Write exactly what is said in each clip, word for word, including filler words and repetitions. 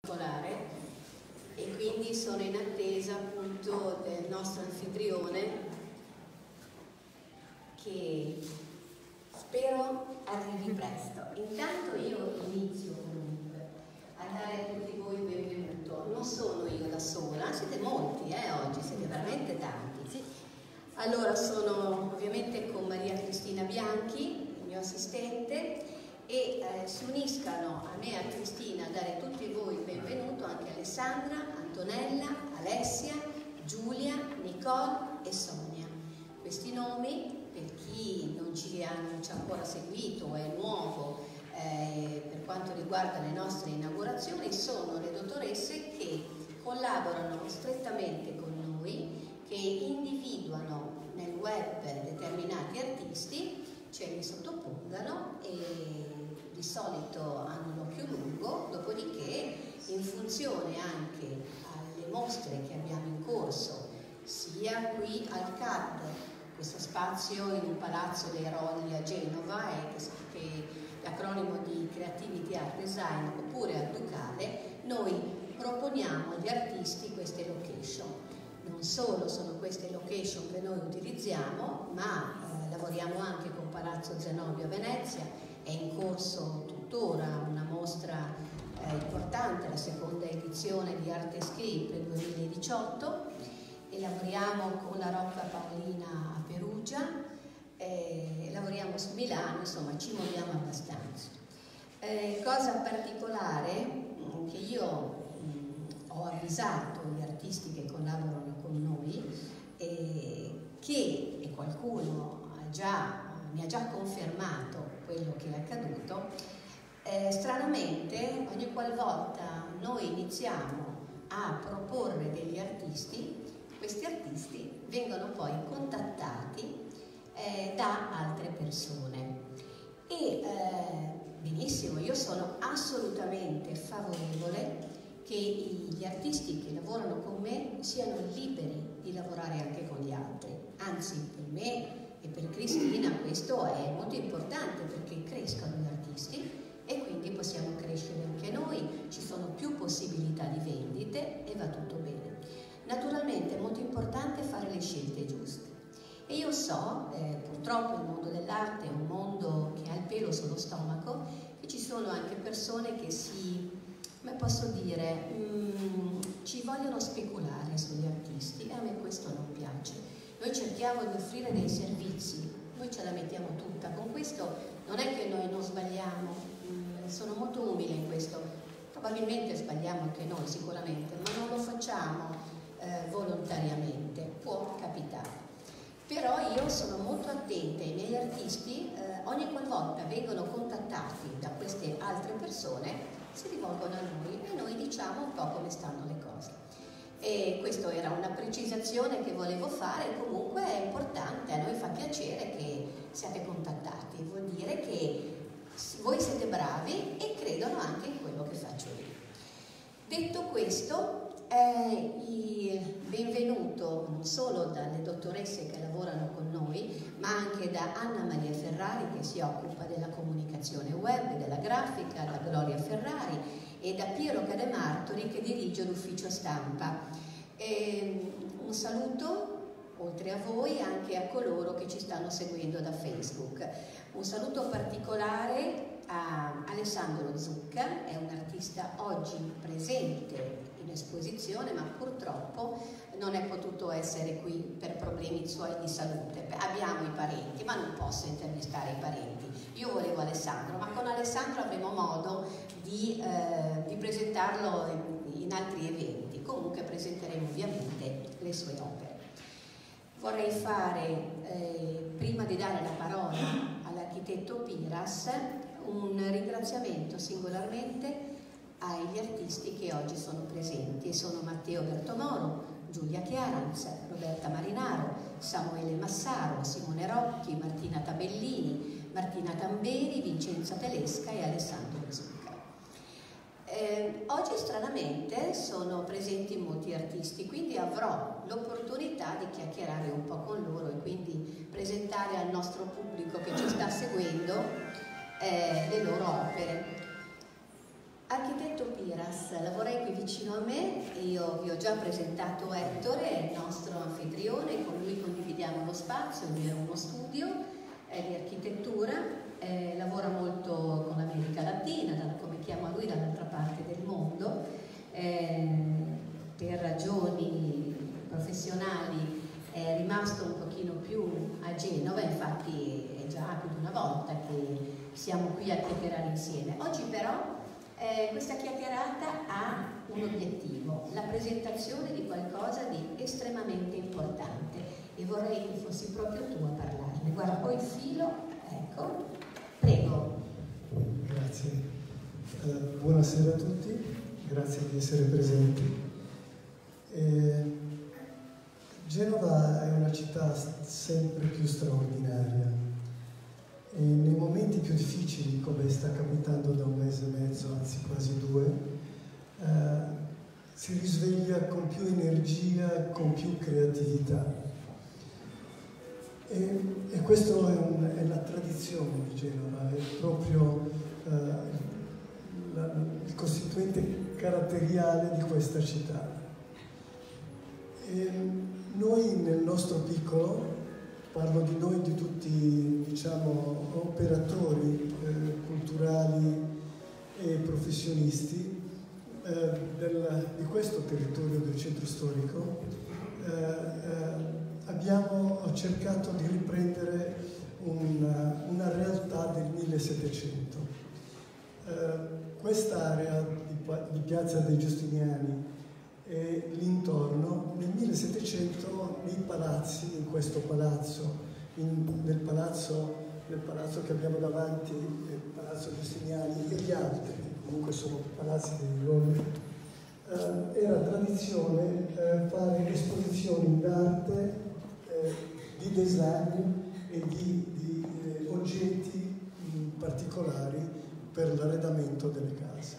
particolare e quindi sono in attesa appunto del nostro anfitrione che spero arrivi presto. Intanto io inizio comunque a dare a tutti voi il benvenuto. Non sono io da sola, siete molti eh, oggi, siete veramente tanti. Sì. Allora sono ovviamente con Maria Cristina Bianchi, il mio assistente, e eh, si uniscano a me e a Cristina a dare a tutti voi il benvenuto anche Alessandra, Antonella, Alessia, Giulia, Nicole e Sonia. Questi nomi, per chi non ci ha, non ci ha ancora seguito o è nuovo eh, per quanto riguarda le nostre inaugurazioni, sono le dottoresse che collaborano strettamente con noi, che individuano nel web determinati artisti, ce li sottopongano e di solito hanno l'occhio lungo, dopodiché in funzione anche alle mostre che abbiamo in corso, sia qui al C A D, questo spazio in un palazzo dei Rolli a Genova, è che, che l'acronimo di Creativity Art Design, oppure al Ducale, noi proponiamo agli artisti queste location. Non solo sono queste location che noi utilizziamo, ma eh, lavoriamo anche con Palazzo Zenobia a Venezia, è in corso tuttora una mostra eh, importante, la seconda edizione di Art Escape duemiladiciotto, e lavoriamo con la Rocca Paolina a Perugia, eh, lavoriamo su Milano, insomma ci muoviamo abbastanza. Eh, cosa particolare mh, che io ho avvisato gli artisti che collaborano con noi eh, che, e qualcuno ha già, mi ha già confermato quello che è accaduto, eh, stranamente ogni qualvolta noi iniziamo a proporre degli artisti, questi artisti vengono poi contattati eh, da altre persone e eh, benissimo, io sono assolutamente favorevole che gli artisti che lavorano con me siano liberi di lavorare anche con gli altri. Anzi, per me e per Cristina questo è molto importante perché crescano gli artisti e quindi possiamo crescere anche noi, ci sono più possibilità di vendite e va tutto bene. Naturalmente è molto importante fare le scelte giuste. E io so, eh, purtroppo il mondo dell'arte è un mondo che ha il pelo sullo stomaco, e ci sono anche persone che si... come posso dire, mh, ci vogliono speculare sugli artisti e a me questo non piace. Noi cerchiamo di offrire dei servizi, noi ce la mettiamo tutta, con questo non è che noi non sbagliamo, mh, sono molto umile in questo, probabilmente sbagliamo anche noi sicuramente, ma non lo facciamo eh, volontariamente, può capitare. Però io sono molto attenta, i miei artisti eh, ogni qualvolta vengono contattati da queste altre persone si rivolgono a noi e noi diciamo un po' come stanno le cose. E questa era una precisazione che volevo fare, comunque è importante, a noi fa piacere che siate contattati, vuol dire che voi siete bravi e credono anche in quello che faccio io. Detto questo, eh, il benvenuto non solo dalle dottoresse che lavorano con noi, ma anche da Anna Maria Ferrari che si occupa della comunicazione web, della grafica, da Gloria Ferrari e da Piero Cademartori che dirige l'ufficio stampa. E un saluto oltre a voi anche a coloro che ci stanno seguendo da Facebook. Un saluto particolare a Alessandro Zucca, è un artista oggi presente in esposizione ma purtroppo non è potuto essere qui per problemi suoi di salute. Abbiamo i parenti ma non posso intervistare i parenti, io volevo Alessandro, ma con Alessandro avremo modo di, eh, di presentarlo in, in altri eventi, comunque presenteremo ovviamente le sue opere. Vorrei fare, eh, prima di dare la parola all'architetto Piras, un ringraziamento singolarmente agli artisti che oggi sono presenti, e sono Matteo Bertomoro, Giulia Chiaranz, Roberta Marinaro, Samuele Massaro, Simone Rocchi, Martina Tabellini, Martina Tamberi, Vincenza Telesca e Alessandro Zucca. Eh, oggi stranamente sono presenti molti artisti, quindi avrò l'opportunità di chiacchierare un po' con loro e quindi presentare al nostro pubblico che ci sta seguendo eh, le loro opere. Architetto Piras, la vorrei vicino a me. Io vi ho già presentato Ettore, è il nostro anfitrione, con lui condividiamo lo spazio, lui è uno studio eh, di architettura, eh, lavora molto con l'America Latina, da, come chiama lui, dall'altra parte del mondo, eh, per ragioni professionali è rimasto un pochino più a Genova, infatti è già più di una volta che siamo qui a chiacchierare insieme. Oggi però eh, questa chiacchierata ha un obiettivo, la presentazione di qualcosa di estremamente importante, e vorrei che fossi proprio tu a parlarne. Guarda, poi il filo, ecco, prego. Grazie. Eh, buonasera a tutti, grazie di essere presenti. Eh, Genova è una città sempre più straordinaria e nei momenti più difficili, come sta capitando da un mese e mezzo, anzi quasi due, eh, si risveglia con più energia, con più creatività. E, e questo è, un, è la tradizione di Genova, è proprio eh, la, il costituente caratteriale di questa città. E noi nel nostro piccolo, parlo di noi, di tutti, diciamo, operatori eh, culturali e professionisti eh, del, di questo territorio del centro storico, eh, eh, abbiamo cercato di riprendere una, una realtà del millesettecento. Eh, quest'area di, di Piazza dei Giustiniani e l'intorno, nel millesettecento nei palazzi, in questo palazzo, in, nel, palazzo nel palazzo che abbiamo davanti, il Palazzo Giustiniani e gli altri, comunque sono palazzi dei luoghi, eh, era tradizione eh, fare esposizioni d'arte, eh, di design e di, di eh, oggetti mh, particolari per l'arredamento delle case.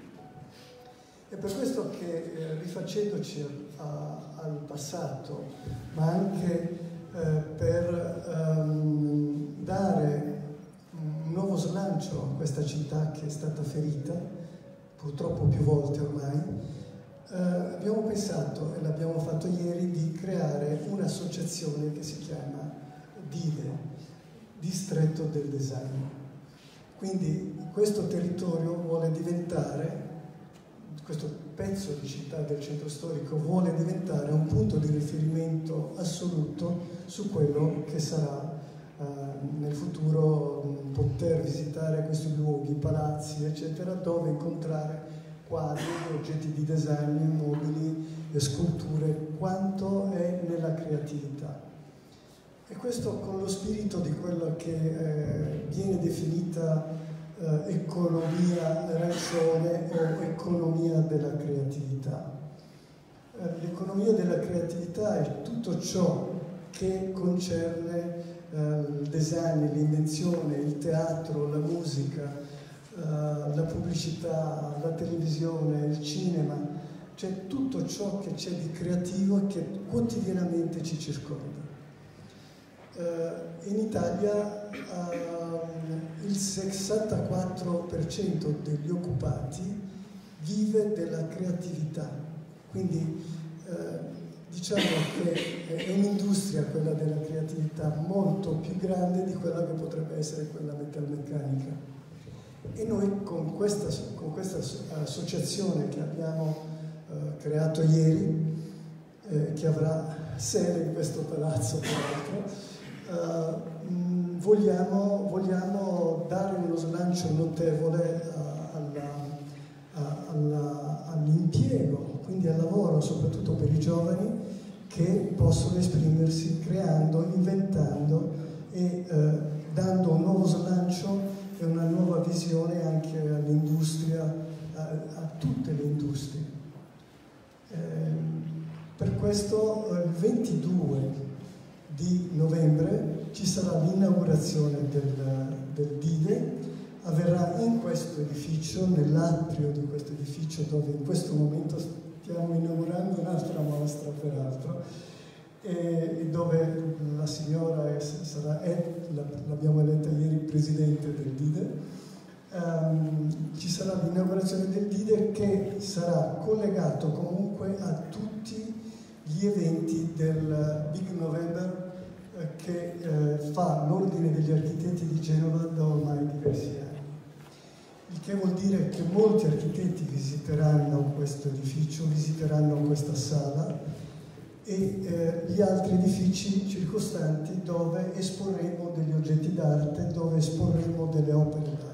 È per questo che, eh, rifacendoci a, al passato, ma anche eh, per um, dare un nuovo slancio a questa città che è stata ferita, purtroppo più volte ormai, eh, abbiamo pensato, e l'abbiamo fatto ieri, di creare un'associazione che si chiama DIDE, Distretto del Design. Quindi questo territorio vuole diventare, questo pezzo di città del centro storico vuole diventare un punto di riferimento assoluto su quello che sarà eh, nel futuro poter visitare questi luoghi, palazzi, eccetera, dove incontrare quadri, oggetti di design, mobili e sculture, quanto è nella creatività. E questo con lo spirito di quello che eh, viene definita Uh, economia arancione o economia della creatività. Uh, l'economia della creatività è tutto ciò che concerne uh, il design, l'invenzione, il teatro, la musica, uh, la pubblicità, la televisione, il cinema, cioè tutto ciò che c'è di creativo e che quotidianamente ci circonda. Uh, in Italia uh, il sessantaquattro per cento degli occupati vive della creatività, quindi uh, diciamo che è un'industria, quella della creatività, molto più grande di quella che potrebbe essere quella metalmeccanica. E noi con questa, con questa associazione che abbiamo uh, creato ieri, eh, che avrà sede in questo palazzo tra l'altro, Uh, mh, vogliamo, vogliamo dare uno slancio notevole uh, all'impiego, quindi al lavoro, soprattutto per i giovani, che possono esprimersi creando, inventando e uh, dando un nuovo slancio e una nuova visione anche all'industria, a, a tutte le industrie. Eh, per questo uh, il ventidue di novembre ci sarà l'inaugurazione del, del DIDE, avverrà in questo edificio, nell'atrio di questo edificio, dove in questo momento stiamo inaugurando un'altra mostra peraltro, e dove la signora è, sarà, è, l'abbiamo eletta ieri, presidente del DIDE, Um, ci sarà l'inaugurazione del Lider, che sarà collegato comunque a tutti gli eventi del Big November eh, che eh, fa l'Ordine degli Architetti di Genova da ormai diversi anni. Il che vuol dire che molti architetti visiteranno questo edificio, visiteranno questa sala e eh, gli altri edifici circostanti dove esporremo degli oggetti d'arte, dove esporremo delle opere d'arte.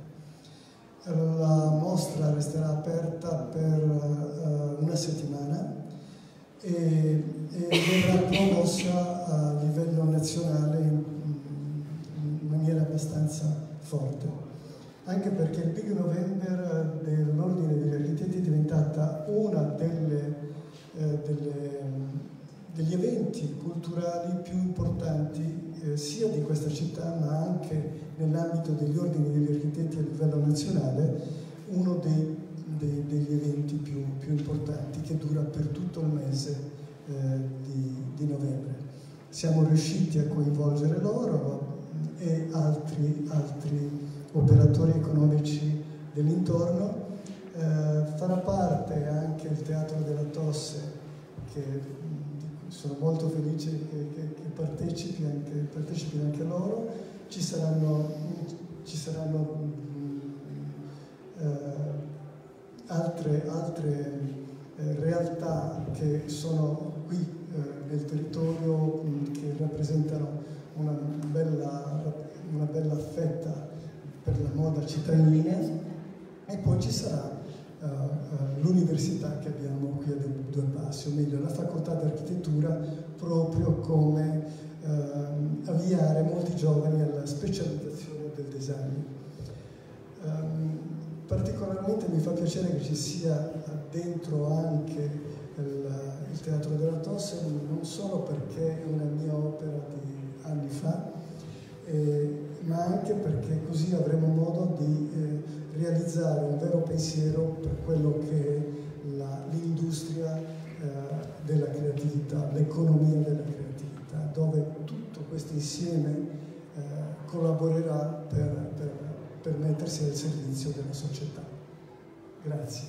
La mostra resterà aperta per uh, una settimana e, e verrà promossa a livello nazionale in, in maniera abbastanza forte, anche perché il Big November dell'Ordine degli Architetti è diventata una delle, eh, delle, degli eventi culturali più importanti eh, sia di questa città, ma anche nell'ambito degli ordini degli architetti a livello nazionale, uno dei, dei, degli eventi più, più importanti, che dura per tutto il mese eh, di, di novembre. Siamo riusciti a coinvolgere loro e altri, altri operatori economici dell'intorno. Eh, farà parte anche il Teatro della Tosse, che sono molto felice che, che, che partecipi anche, partecipino anche loro. Ci saranno, ci saranno eh, altre, altre eh, realtà che sono qui eh, nel territorio, mh, che rappresentano una bella, una bella fetta per la moda cittadina, e poi ci sarà uh, uh, l'università che abbiamo qui a due passi, o meglio la facoltà di architettura, proprio come Uh, avviare molti giovani alla specializzazione del design. Um, particolarmente mi fa piacere che ci sia dentro anche il, il Teatro della Tosse, non solo perché è una mia opera di anni fa, eh, ma anche perché così avremo modo di eh, realizzare un vero pensiero per quello che è l'industria eh, della creatività, l'economia della creatività, dove tutto questo insieme eh, collaborerà per, per, per mettersi al servizio della società. Grazie.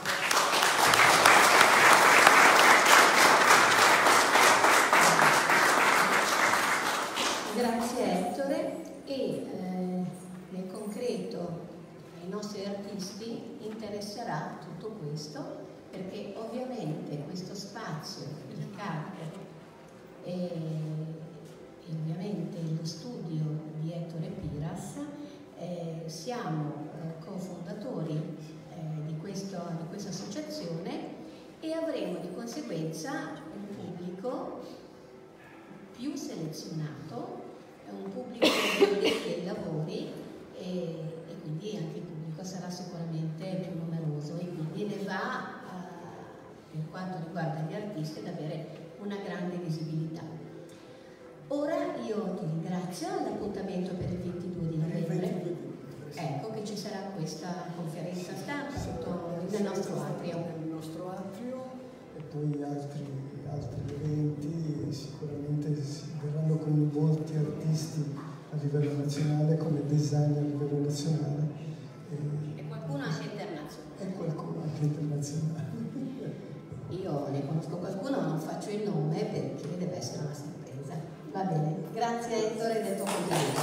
Grazie Ettore, e eh, nel concreto ai nostri artisti interesserà tutto questo, perché ovviamente questo spazio, il C A D e, e ovviamente lo studio di Ettore Piras, eh, siamo eh, cofondatori eh, di, questo, di questa associazione, e avremo di conseguenza un pubblico più selezionato, un pubblico dei lavori, e, e quindi anche il pubblico sarà sicuramente più numeroso, e quindi ne va, eh, per quanto riguarda gli artisti, ad avere una grande visibilità. Ora io ti ringrazio, l'appuntamento per il ventidue di novembre, ecco che ci sarà questa conferenza stampa tutto nel nostro atrio. Nel nostro atrio, e poi altri, altri eventi, sicuramente verranno coinvolti artisti a livello nazionale, come design a livello nazionale. E, e qualcuno anche internazionale. E qualcuno anche internazionale. Io ne conosco qualcuno, ma non faccio il nome perché deve essere una sorpresa. Va bene, grazie Ettore del tuo contributo.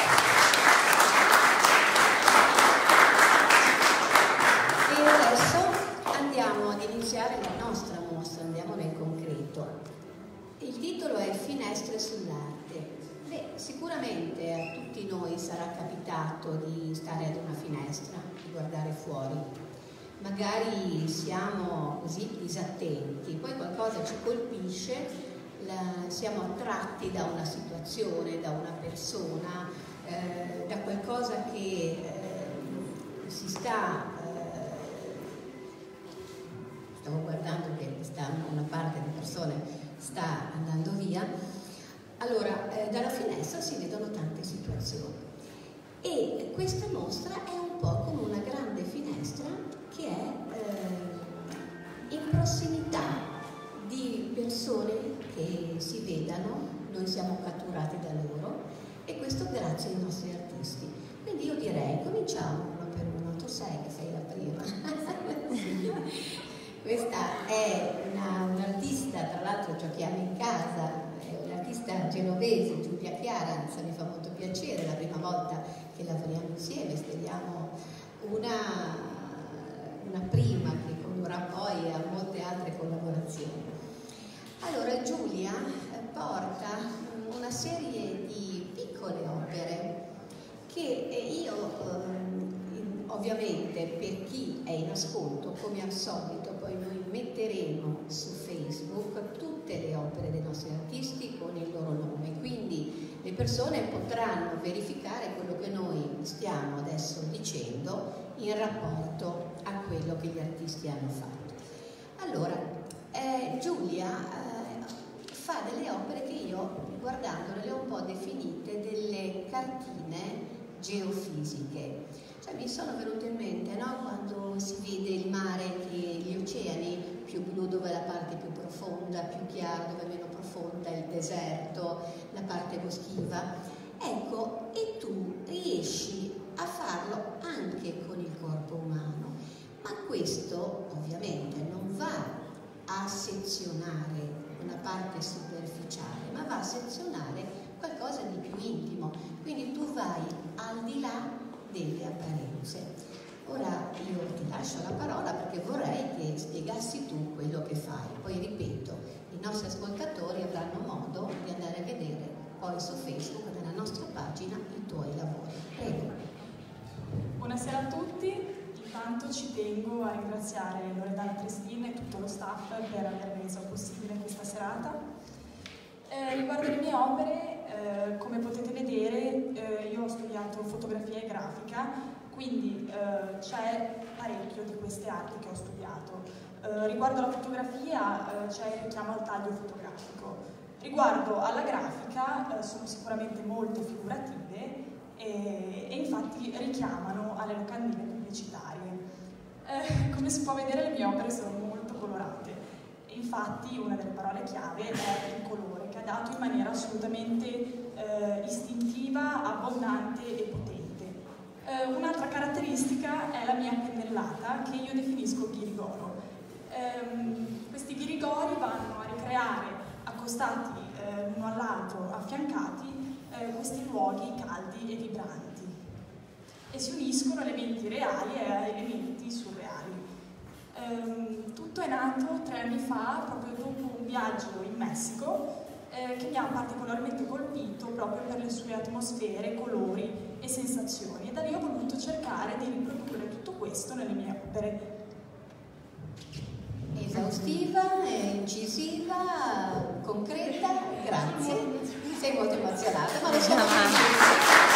E adesso andiamo ad iniziare la nostra mostra, andiamo nel concreto. Il titolo è Finestre sull'arte. Beh, sicuramente a tutti noi sarà capitato di stare ad una finestra, di guardare fuori. Magari siamo così disattenti, poi qualcosa ci colpisce, la, siamo attratti da una situazione, da una persona, eh, da qualcosa che eh, si sta, eh, stavo guardando che sta, una parte di persone sta andando via, allora eh, dalla finestra si vedono tante situazioni, e questa mostra è un po' come una grande finestra che è eh, in prossimità di persone che si vedano, noi siamo catturati da loro, e questo grazie ai nostri artisti. Quindi io direi, cominciamo uno per uno, tu sai che sei la prima. Questa è un'artista, tra l'altro giochiamo in casa, è un'artista genovese, Giulia Chiaranz, mi fa molto piacere, la prima volta che lavoriamo insieme, speriamo una, una prima che condurrà poi a molte altre collaborazioni. Allora Giulia porta una serie di piccole opere che io eh, ovviamente per chi è in ascolto, come al solito, poi noi metteremo su Facebook tutte le opere dei nostri artisti con il loro nome, quindi le persone potranno verificare quello che noi stiamo adesso dicendo in rapporto a quello che gli artisti hanno fatto. Allora, eh, Giulia eh, fa delle opere che io, guardandole, le ho un po' definite delle cartine geofisiche. Cioè mi sono venute in mente, no? Quando si vede il mare, che gli oceani, più blu dove è la parte più profonda, più chiaro dove è meno profonda, il deserto, la parte boschiva. Ecco, e tu riesci a farlo anche con il corpo umano, ma questo ovviamente non va a sezionare una parte superficiale, ma va a sezionare qualcosa di più intimo, quindi tu vai al di là delle apparenze. Ora io ti lascio la parola perché vorrei che spiegassi tu quello che fai, poi ripeto, i nostri ascoltatori avranno modo di andare a vedere poi su Facebook, nella nostra pagina, i tuoi lavori. Prego. Buonasera a tutti. Intanto ci tengo a ringraziare Loredana Trestin e tutto lo staff per aver reso possibile questa serata. Eh, riguardo le mie opere, eh, come potete vedere, eh, io ho studiato fotografia e grafica, quindi eh, c'è parecchio di queste arti che ho studiato. Eh, riguardo alla fotografia eh, c'è il richiamo al taglio fotografico. Riguardo alla grafica eh, sono sicuramente molto figurative e, e infatti richiamano alle locandine pubblicitarie. Eh, come si può vedere, le mie opere sono molto colorate e infatti una delle parole chiave è il colore, che è dato in maniera assolutamente eh, istintiva, abbondante e potente. Eh, un'altra caratteristica è la mia pennellata, che io definisco ghirigoro. Eh, questi ghirigori vanno a ricreare, accostati eh, l'uno all'altro, affiancati, eh, questi luoghi caldi e vibranti. E si uniscono elementi reali e elementi surreali. Ehm, tutto è nato tre anni fa, proprio dopo un viaggio in Messico, eh, che mi ha particolarmente colpito proprio per le sue atmosfere, colori e sensazioni. E da lì ho voluto cercare di riprodurre tutto questo nelle mie opere. Esaustiva, incisiva, concreta, grazie. Sei molto emozionata, ma lo sono anche.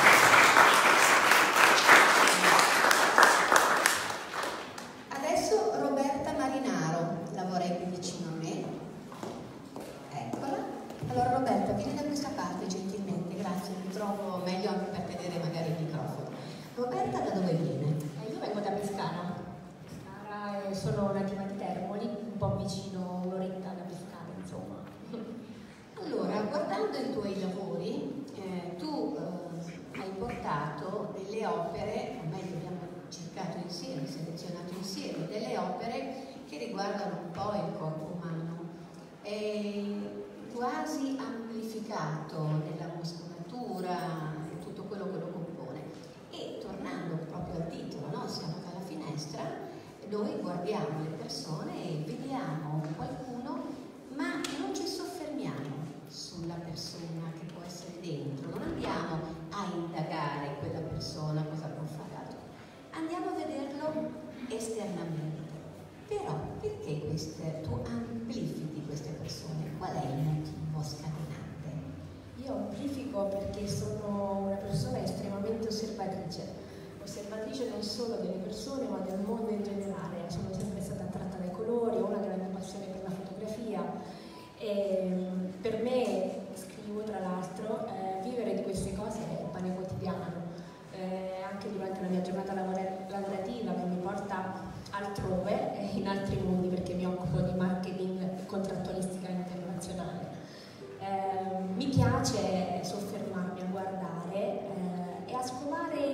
Roberta da dove viene? Eh, io vengo da Pescara. Pescara e sono nativa di Termoli, un po' vicino, un'oretta da Pescara, insomma. Allora, guardando i tuoi lavori, eh, tu eh, hai portato delle opere, o meglio abbiamo cercato insieme, selezionato insieme, delle opere che riguardano un po' il corpo umano, e quasi amplificato nella muscolatura e tutto quello che lo compone. E tornando proprio al titolo, no? Siamo alla finestra, noi guardiamo le persone e vediamo qualcuno, ma non ci soffermiamo sulla persona che può essere dentro, non andiamo a indagare quella persona cosa può fare altro, andiamo a vederlo esternamente. Però perché queste, tu amplifichi queste persone? Qual è il motivo scatenante? Io amplifico perché sono una persona estremamente osservatrice, osservatrice non solo delle persone ma del mondo in generale. Sono sempre stata attratta dai colori, ho una grande passione per la fotografia e per me, scrivo tra l'altro, eh, vivere di queste cose è un pane quotidiano, eh, anche durante la mia giornata lavorativa che mi porta altrove, eh, in altri mondi, perché mi occupo di marketing e contrattualistica internazionale. Eh, mi piace soffermarmi a guardare eh, e a scovare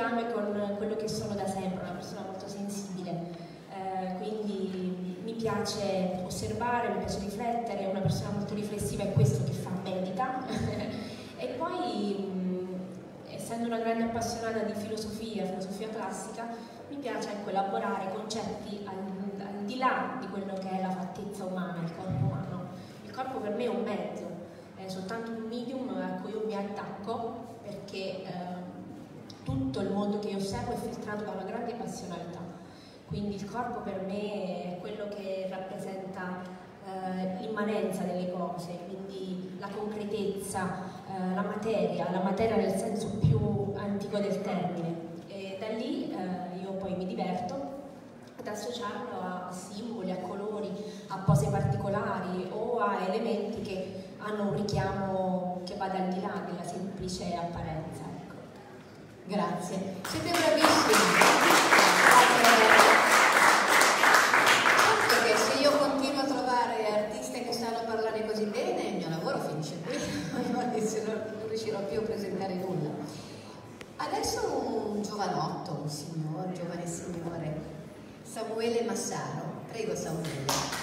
legame con quello che sono da sempre, una persona molto sensibile, eh, quindi mi piace osservare, mi piace riflettere, è una persona molto riflessiva, è questo che fa medica. E poi, mh, essendo una grande appassionata di filosofia, filosofia classica, mi piace ecco, elaborare concetti al, al di là di quello che è la fattezza umana, il corpo umano. Il corpo per me è un mezzo, è soltanto un medium a cui io mi attacco, perché eh, tutto il mondo che io osservo è filtrato da una grande passionalità. Quindi il corpo per me è quello che rappresenta eh, l'immanenza delle cose, quindi la concretezza, eh, la materia, la materia nel senso più antico del termine. E da lì eh, io poi mi diverto ad associarlo a simboli, a colori, a pose particolari o a elementi che hanno un richiamo che va al di là della semplice apparenza. Ecco. Grazie, siete bravissimi. Perché se io continuo a trovare artisti che sanno parlare così bene, il mio lavoro finisce qui, non riuscirò più a presentare nulla. Adesso un giovanotto, un signore, un giovane signore, Samuele Massaro. Prego Samuele.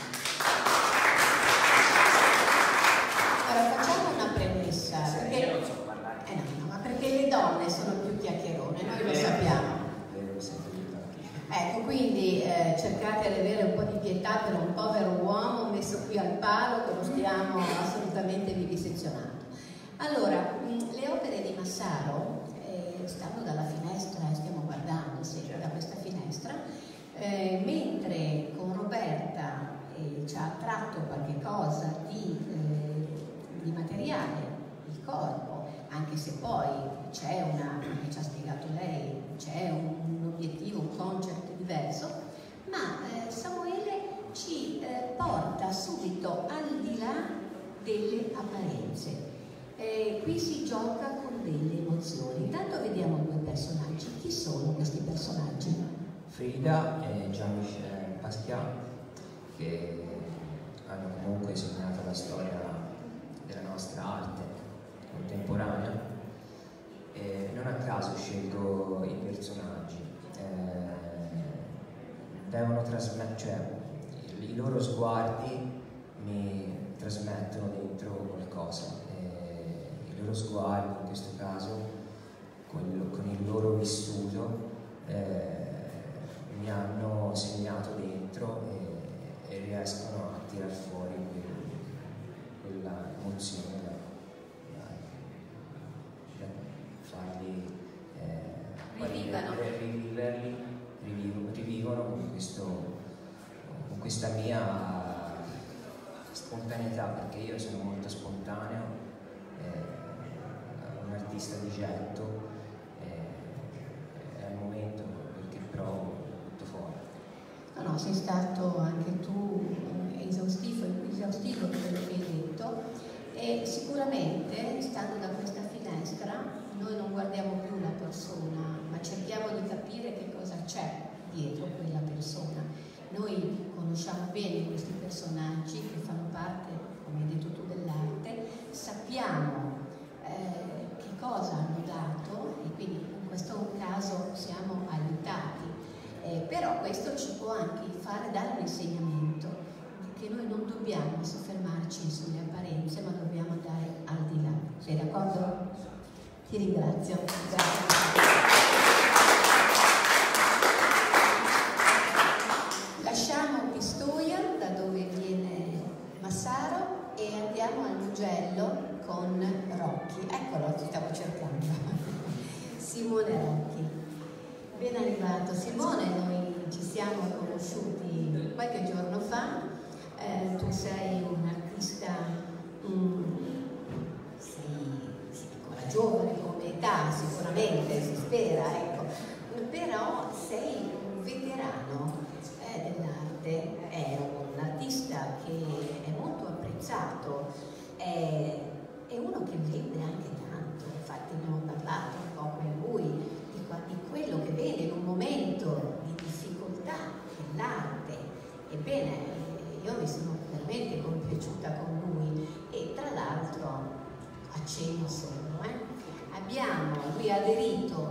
Allora facciamo una premessa. Perché... Io non so parlare. Eh no, no, ma perché le donne sono più chiacchierone, noi lo sappiamo. Ecco, quindi eh, cercate di avere un po' di pietà per un povero uomo messo qui al palo che lo stiamo assolutamente vivisezionando. Allora, mh, le opere di Massaro eh, stanno dalla finestra, stiamo guardando sempre da questa finestra, eh, mentre con Roberta eh, ci ha attratto qualche cosa di, eh, di materiale, il corpo, anche se poi c'è una, come ci ha spiegato lei, c'è un, un obiettivo, un concept diverso, ma eh, Samuele ci eh, porta subito al di là delle apparenze. Eh, qui si gioca con delle emozioni. Intanto vediamo due personaggi. Chi sono questi personaggi? Frida e Jean-Michel Basquiat, che hanno comunque segnato la storia della nostra arte contemporanea. E non a caso scelgo i personaggi, eh, devono trasmettere, cioè i, i loro sguardi mi trasmettono dentro qualcosa, eh, i loro sguardi in questo caso con, con il loro vissuto eh, mi hanno segnato dentro e, e riescono a tirar fuori quel, quella emozione. Farli eh, Rivivano. riviverli, rivivono, rivivono con, questo, con questa mia spontaneità, perché io sono molto spontaneo, eh, un artista di getto, eh, è il momento perché provo tutto fuori. No, no, sei stato anche tu esaustivo, esaustivo di quello che hai detto, e sicuramente stando da questa finestra noi non guardiamo più la persona, ma cerchiamo di capire che cosa c'è dietro quella persona. Noi conosciamo bene questi personaggi che fanno parte, come hai detto tu, dell'arte, sappiamo eh, che cosa hanno dato e quindi in questo caso siamo aiutati. Eh, però questo ci può anche fare dare un insegnamento, che noi non dobbiamo soffermarci sulle apparenze, ma dobbiamo andare al di là. Sei d'accordo? Ti ringrazio. Grazie. Lasciamo Pistoia, da dove viene Massaro, e andiamo al Mugello con Rocchi. Eccolo, ti stavo cercando. Simone Rocchi. Ben arrivato Simone, noi ci siamo conosciuti qualche giorno fa. Eh, tu sei un artista mm, giovane come età, sicuramente, si spera, ecco, però sei un veterano eh, dell'arte, è un artista che è molto apprezzato, è, è uno che vede anche tanto, infatti abbiamo parlato un po' con lui di, di quello che vede in un momento di difficoltà dell'arte. Ebbene, io mi sono veramente compiaciuta con lui e tra l'altro accenno solo. Eh. Abbiamo, lui ha aderito a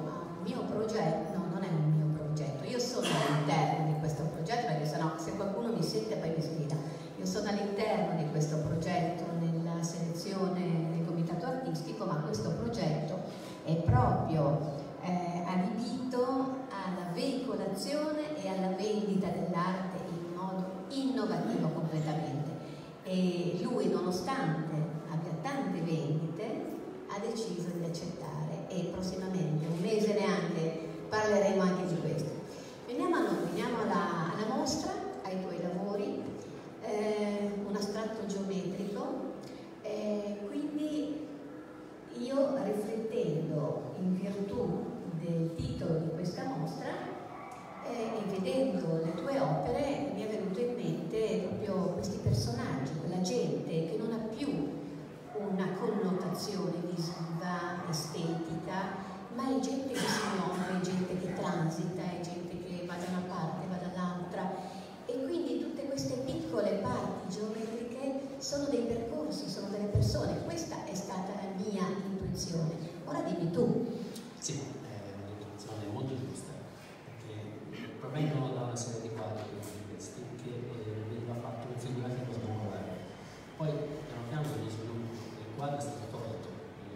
mio progetto, no, non è un mio progetto, io sono all'interno di questo progetto, perché sennò se qualcuno mi sente poi mi sfida. Io sono all'interno di questo progetto nella selezione del comitato artistico, ma questo progetto è proprio eh, adibito alla veicolazione e alla vendita dell'arte in modo innovativo completamente. E lui, nonostante abbia tante vendite, ha deciso di accettare, e prossimamente, un mese neanche, parleremo anche di questo. Veniamo a noi, veniamo alla, alla mostra, ai tuoi lavori, eh, un astratto geometrico, eh, quindi io, riflettendo in virtù del titolo di questa mostra eh, e vedendo le tue opere, mi è venuto in mente proprio questi personaggi, quella gente che non ha più una connotazione visiva, estetica, ma è gente che si muove, è gente che transita, è gente che va da una parte, va dall'altra, e quindi tutte queste piccole parti geometriche sono dei percorsi, sono delle persone. Questa è stata la mia intuizione. Ora dimmi tu. Sì, è un'intuizione molto giusta, perché provengono da una serie di quadri come questi che eh, veniva fatto un figurativo singolare. Poi piano piano di sviluppo il quadro è stato tolto,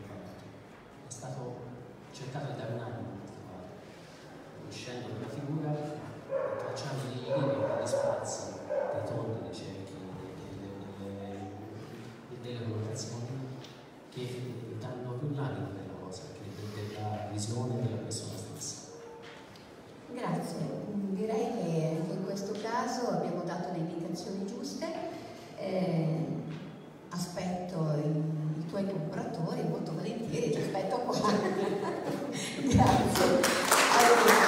è stato cercato di dare un animo a questo quadro, uscendo dalla figura, tracciando dei linee, degli spazi, dei tondi, dei cerchi, delle, delle, delle collocazioni che danno più l'animo della cosa, che della visione della persona stessa. Grazie, direi che in questo caso abbiamo dato le indicazioni giuste. Eh, aspetto i, i tuoi collaboratori molto volentieri, ti aspetto qua. Grazie. Allora,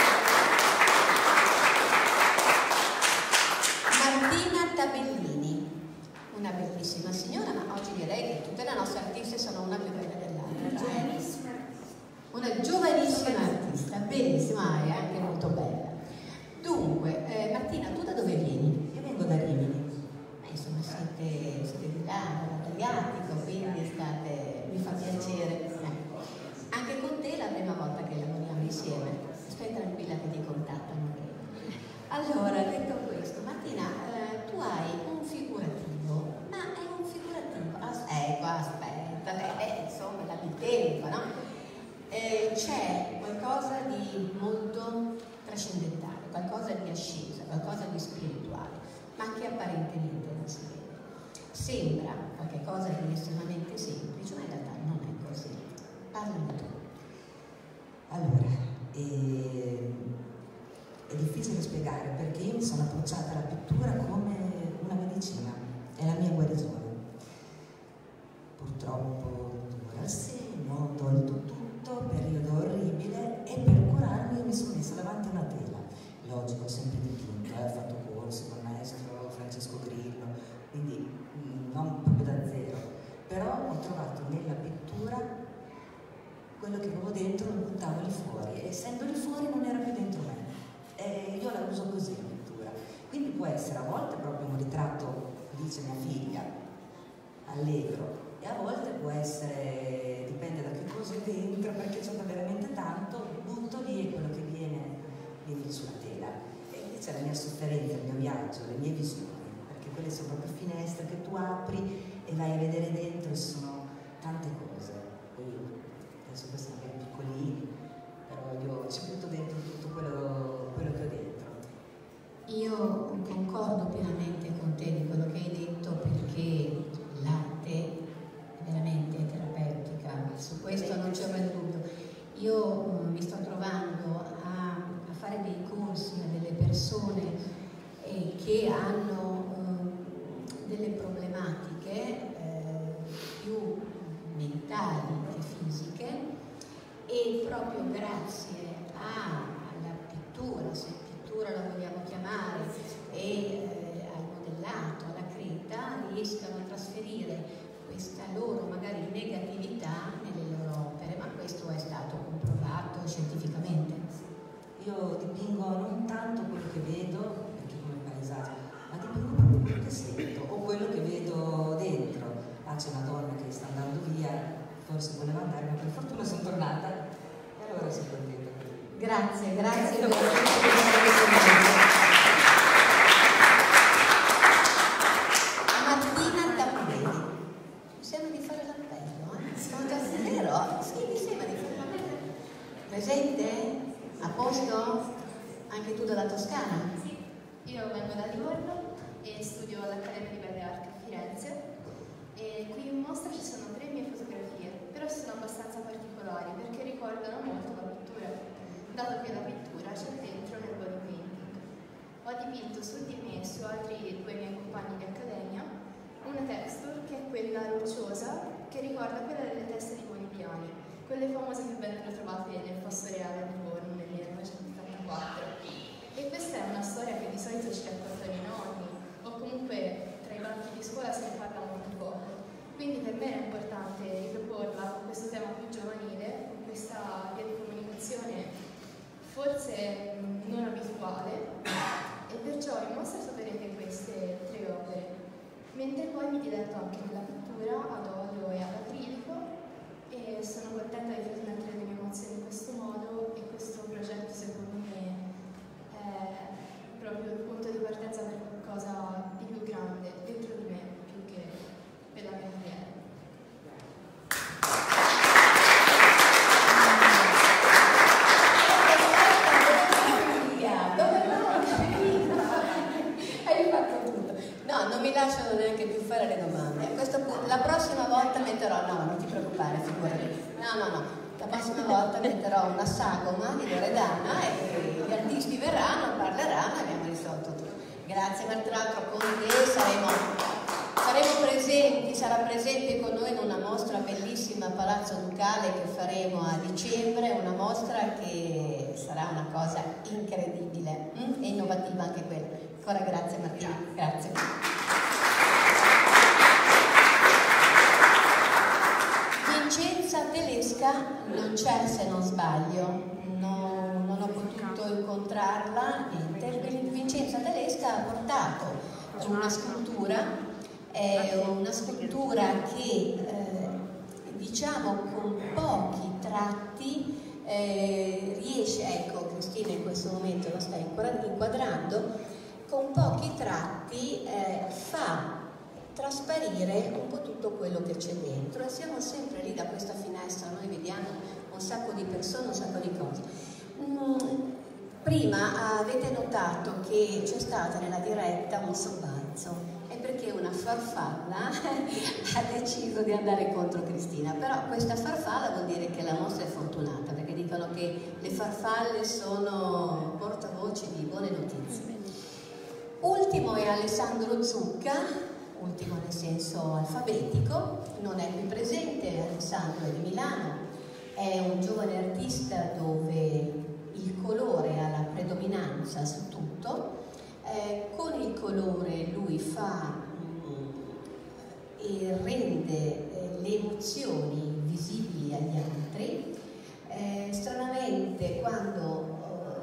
Martina Tabellini, una bellissima signora, ma oggi direi che tutte le nostre artiste sono una più bella dell'altra. Giovanissima artista. Una giovanissima artista, bellissima e anche molto bella. Dunque, eh, Martina, tu da dove vieni? Io vengo da Rimini. Eh, insomma, siete, siete di là, dall'Adriatico, quindi state, mi fa piacere. Ecco. Anche con te è la prima volta che lavoriamo insieme. Stai tranquilla che ti contattano. Allora, detto questo, Martina, eh, tu hai un figurativo, ma è un figurativo. As- ecco, aspetta, eh, insomma, da di tempo, no? Eh, c'è qualcosa di molto trascendentale, qualcosa di ascesa, qualcosa di spirituale, ma che apparentemente non si vede. Sembra qualcosa di estremamente semplice, ma in realtà non è così. Parlami tu. Allora, eh, è difficile spiegare perché io mi sono approcciata alla pittura come una medicina, è la mia guarigione. Purtroppo tumore al seno, ho tolto tutto, periodo orribile, e per curarmi io mi sono messa davanti a una tela. Logico, ho sempre dipinto, eh, ho fatto corsi con il maestro Francesco Grillo, quindi mh, non proprio da zero, però ho trovato nella pittura quello che avevo dentro, lo buttavo lì fuori, e essendo lì fuori non era più dentro me. E io la uso così la pittura. Quindi può essere a volte proprio un ritratto, dice mia figlia, allegro, e a volte può essere, dipende da che cosa è dentro, perché c'è veramente tanto, butto lì e quello che viene, viene lì sulla tela. E invece la mia sofferenza, il mio viaggio, le mie visioni, perché quelle sono proprio finestre che tu apri e vai a vedere dentro, e sono tante cose. Poi adesso questi magari piccolini, però io ci butto dentro tutto quello, quello che ho dentro. Io concordo pienamente con te di quello che hai detto, perché l'arte è veramente terapeutica, su questo non c'è mai dubbio. Io um, mi sto trovando a, a fare dei corsi a delle persone eh, che hanno um, delle problematiche eh, più mentali che fisiche, e proprio grazie a, alla pittura, se pittura la vogliamo chiamare, e eh, al modellato, alla creta, riescano a trasferire questa loro magari negatività nelle loro opere, ma questo è stato comprovato scientificamente. Io dipingo non tanto quello che vedo, perché come paesaggio, ma dipingo proprio quello che sento, o quello che vedo dentro. Ah, c'è una donna che sta andando via, forse voleva andare, ma per fortuna sono tornata, e allora sono contenta. Grazie, grazie per essere Martina Tappelli. Mi sembra di fare l'appello, eh? Sono davvero? Sì, mi sembra di fare l'appello. Presente? A posto? Anche tu dalla Toscana? Sì, io vengo da Livorno e studio all'Accademia di Belle Arti a Firenze e qui in mostra ci sono tre mie fotografie, però sono abbastanza particolari perché ricordano molto la pittura, dato che la pittura c'è dentro nel body painting. Ho dipinto su di me e su altri due miei compagni di accademia una texture che è quella rocciosa che ricorda quella delle teste di Bonipiani, quelle famose che vennero trovate nel Fosso Reale a Livorno nel millenovecentosettantaquattro. E questa è una storia che di solito ci raccontano i nonni, o comunque tra i banchi di scuola se ne parla molto poco. Quindi per me è importante riproporla con questo tema più giovanile, con questa via di comunicazione forse non abituale, e perciò in mostra troverete queste tre opere, mentre poi mi diletto anche nella pittura ad olio e ad acrilico e sono contenta di trasmettere le mie emozioni in questo modo, e questo progetto secondo me è proprio il punto di partenza per qualcosa di più grande dentro di me, più che per la mia carriera. No, non mi lasciano neanche più fare le domande. A questo punto, la prossima volta metterò, no, non ti preoccupare, figurati. No, no, no, la prossima volta metterò una sagoma di Loredana e gli artisti verranno, parleranno e abbiamo risolto tutto. Grazie, ma tra l'altro con te saremo, saremo presenti, sarà presente con noi in una mostra bellissima a Palazzo Ducale che faremo a dicembre, una mostra che sarà una cosa incredibile mm? e innovativa anche quella. Ancora grazie Martina, grazie. Vincenza Telesca non c'è se non sbaglio, no, non ho potuto incontrarla, niente. Vincenza Telesca ha portato una scultura, è una scultura che eh, diciamo con pochi tratti eh, riesce, ecco Cristina in questo momento lo sta inquadrando, con pochi tratti eh, fa trasparire un po' tutto quello che c'è dentro, e siamo sempre lì da questa finestra, noi vediamo un sacco di persone, un sacco di cose. Mm, prima avete notato che c'è stata nella diretta un sobbalzo, è perché una farfalla ha deciso di andare contro Cristina, però questa farfalla vuol dire che la mostra è fortunata, perché dicono che le farfalle sono portavoci di buone notizie. Ultimo è Alessandro Zucca, ultimo nel senso alfabetico, non è qui presente, Alessandro è di Milano, è un giovane artista dove il colore ha la predominanza su tutto, eh, con il colore lui fa mh, e rende eh, le emozioni visibili agli altri, eh, stranamente quando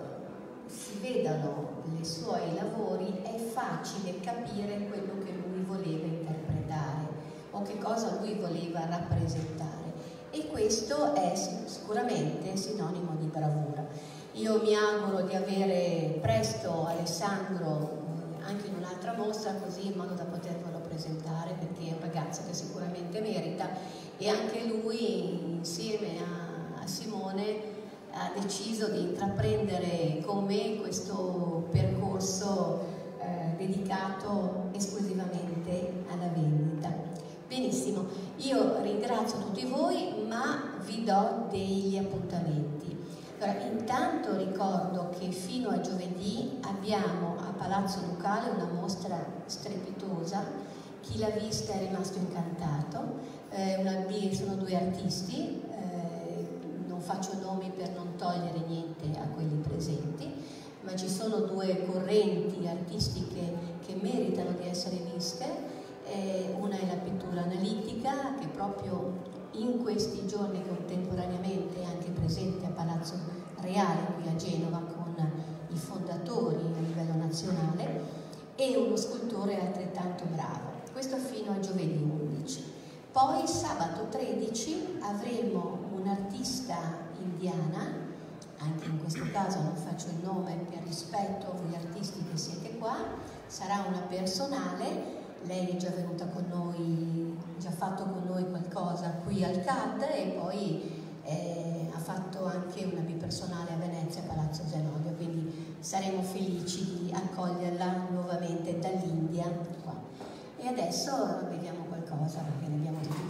si vedano i suoi lavori è facile capire quello che lui voleva interpretare o che cosa lui voleva rappresentare, e questo è sicuramente sinonimo di bravura. Io mi auguro di avere presto Alessandro anche in un'altra mostra, così in modo da potervelo presentare, perché è un ragazzo che sicuramente merita, e anche lui insieme a, a Simone ha deciso di intraprendere con me questo percorso eh, dedicato esclusivamente alla vendita. Benissimo, io ringrazio tutti voi, ma vi do degli appuntamenti. Allora, intanto ricordo che fino a giovedì abbiamo a Palazzo Ducale una mostra strepitosa, chi l'ha vista è rimasto incantato, eh, una, sono due artisti, non faccio nomi per non togliere niente a quelli presenti, ma ci sono due correnti artistiche che meritano di essere viste. Eh, una è la pittura analitica, che proprio in questi giorni contemporaneamente è anche presente a Palazzo Reale qui a Genova con i fondatori a livello nazionale, e uno scultore altrettanto bravo. Questo fino a giovedì undici. Poi sabato tredici avremo un'artista indiana anche in questo caso non faccio il nome per rispetto voi artisti che siete qua, sarà una personale. Lei è già venuta con noi, già fatto con noi qualcosa qui al C A D e poi eh, ha fatto anche una bipersonale a Venezia, a Palazzo Zenobia, quindi saremo felici di accoglierla nuovamente dall'India qua. E adesso vediamo qualcosa perché ne abbiamo